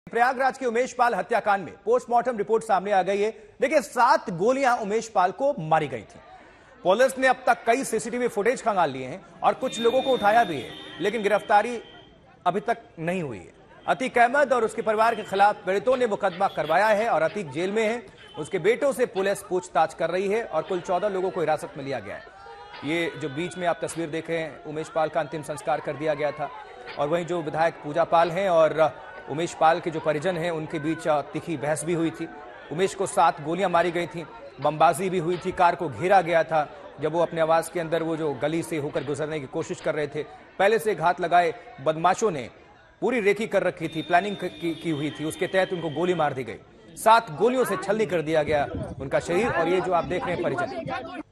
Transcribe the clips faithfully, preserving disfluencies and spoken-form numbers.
प्रयागराज के उमेश पाल हत्याकांड में पोस्टमार्टम रिपोर्ट सामने आ गई है। देखिए, सात गोलियां उमेश पाल को मारी गई थी। पुलिस ने अब तक कई सीसीटीवी फुटेज खंगाल लिए हैं और कुछ लोगों को उठाया भी है, लेकिन गिरफ्तारी अभी तक नहीं हुई है। अतीक अहमद और उसके परिवार के खिलाफ पीड़ितों ने मुकदमा करवाया है और अतीक जेल में है। उसके बेटों से पुलिस पूछताछ कर रही है और कुल चौदह लोगों को हिरासत में लिया गया है। ये जो बीच में आप तस्वीर देख रहे हैं, उमेश पाल का अंतिम संस्कार कर दिया गया था और वहीं जो विधायक पूजा पाल हैं और उमेश पाल के जो परिजन हैं, उनके बीच तीखी बहस भी हुई थी। उमेश को सात गोलियां मारी गई थी, बमबाजी भी हुई थी, कार को घेरा गया था जब वो अपने आवास के अंदर वो जो गली से होकर गुजरने की कोशिश कर रहे थे। पहले से घात लगाए बदमाशों ने पूरी रेकी कर रखी थी, प्लानिंग की, की हुई थी, उसके तहत उनको गोली मार दी गई। सात गोलियों से छलनी कर दिया गया उनका शरीर। और ये जो आप देख रहे हैं परिजन,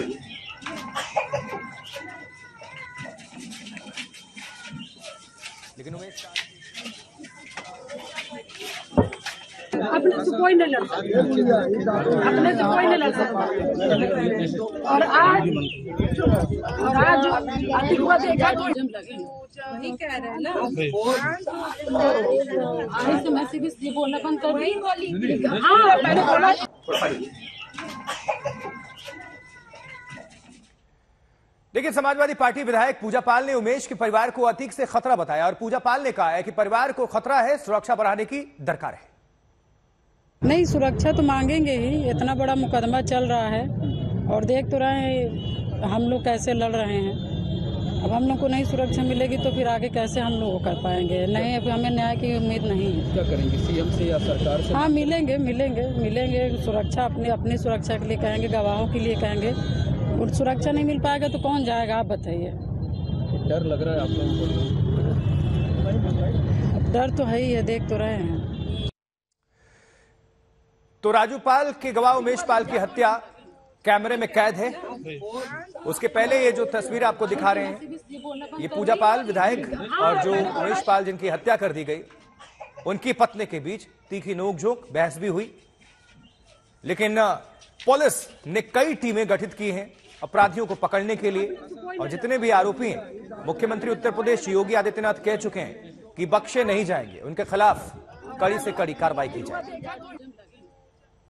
लेकिन उमेश अपने से कोई नहीं लड़ सकता, अपने से कोई नहीं लड़ सकता। और आज और आज अतीक को देखा तो वही कह रहे हैं ना, ऐसे मैं से बोलना बंद कर दी। हाँ, मैंने बोला। देखिए, समाजवादी पार्टी विधायक पूजा पाल ने उमेश के परिवार को अतीक से खतरा बताया और पूजा पाल ने कहा है कि परिवार को खतरा है, सुरक्षा बढ़ाने की दरकार है। नहीं, सुरक्षा तो मांगेंगे ही, इतना बड़ा मुकदमा चल रहा है और देख तो रहे हैं हम लोग कैसे लड़ रहे हैं। अब हम लोग को नहीं सुरक्षा मिलेगी तो फिर आगे कैसे हम लोग कर पाएंगे। नहीं, अब हमें न्याय की उम्मीद नहीं है। क्या करेंगे, सीएम से या सरकार से? हाँ, मिलेंगे मिलेंगे मिलेंगे सुरक्षा अपनी अपनी सुरक्षा के लिए कहेंगे, गवाहों के लिए कहेंगे। और सुरक्षा नहीं मिल पाएगा तो कौन जाएगा, आप बताइए। डर लग रहा है आप लोगों को? डर तो है ही है, देख तो रहे हैं। तो राजू पाल के गवाह उमेश पाल की हत्या कैमरे में कैद है। उसके पहले ये जो तस्वीर आपको दिखा रहे हैं, ये पूजा पाल विधायक और जो उमेश पाल जिनकी हत्या कर दी गई, उनकी पत्नी के बीच तीखी नोकझोंक बहस भी हुई। लेकिन पुलिस ने कई टीमें गठित की हैं अपराधियों को पकड़ने के लिए, और जितने भी आरोपी हैं, मुख्यमंत्री उत्तर प्रदेश योगी आदित्यनाथ कह चुके हैं कि बख्शे नहीं जाएंगे, उनके खिलाफ कड़ी से कड़ी कार्रवाई की जाएगी।